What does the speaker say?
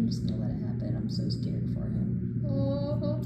I'm just gonna let it happen. I'm so scared for him. Oh.